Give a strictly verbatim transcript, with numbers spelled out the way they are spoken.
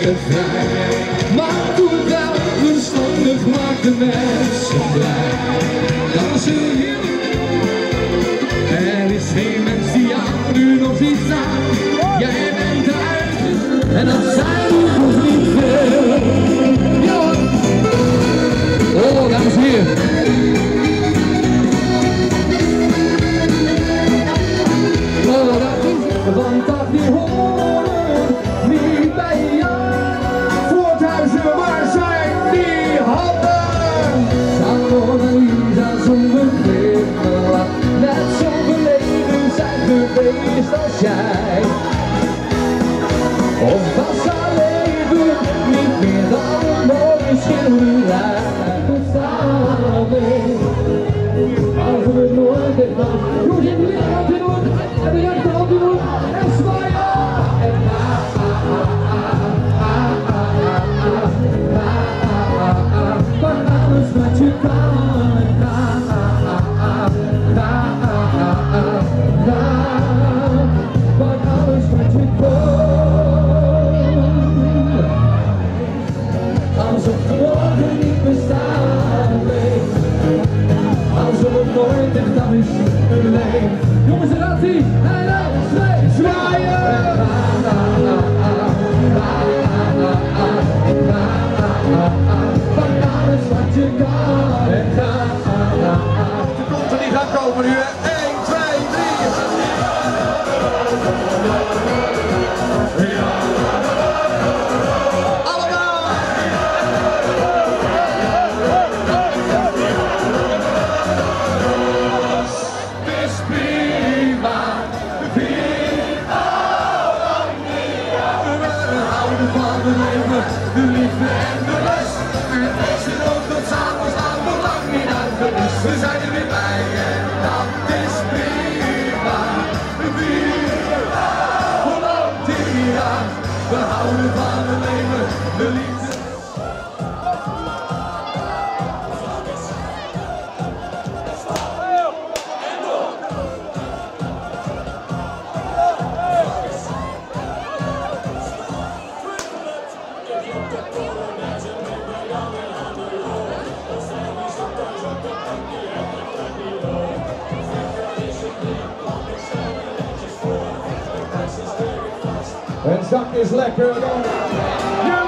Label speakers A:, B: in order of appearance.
A: leven vrij. Maar doe het wel verstandig, maak de mensen blij. Dansen hier, er is geen mens die jou nu nog ziet staan. Jij bent uit en dat zijn we nog niet veel. Ja hoor. Oh, dames en heren. Want dat die horen niet bij jou. Voorthuizen, waar zijn die handen? Mona Lisa zonder glimlach, net zo verleden zijn geweest als jij. Of was haar leven niet meer dan een mooie schilderij? We staan alleen, als we het nooit hebben gehad. Jongens, in de lichaam in orde, en de rechterhand in orde, en zwaaien! En ha, ha, ha, ha, ha, ha, ha, ha, ha, ha, van alles wat je kan, ha, ha, ha, ha, ha, ha, ha, ha, van alles wat je kan. Alsof morgen niet bestaan bleef, alsof het nooit echt aan is geleefd. Jongens, daar gaat ie! En dan twee, zwaaien! Van alles wat je kan en gaat. De konten die gaan komen nu, hè? één, twee, drie! Allemaal! Het is prima, prima, lang niet. We houden van het leven, de liefde en de rust. En als je ook tot s'avonds aan nog lang niet uitgerust. We zijn er weer bij en dat is prima, prima, Hollandia. We houden van het leven, de liefde. En zak is lekker dan.